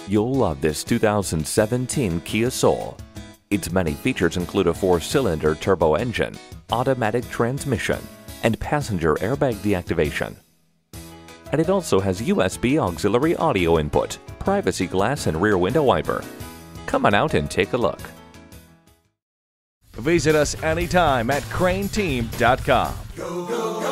You'll love this 2017 Kia Soul. Its many features include a 4-cylinder turbo engine, automatic transmission, and passenger airbag deactivation. And it also has USB auxiliary audio input, privacy glass, and rear window wiper. Come on out and take a look. Visit us anytime at crainteam.com. Go, go, go.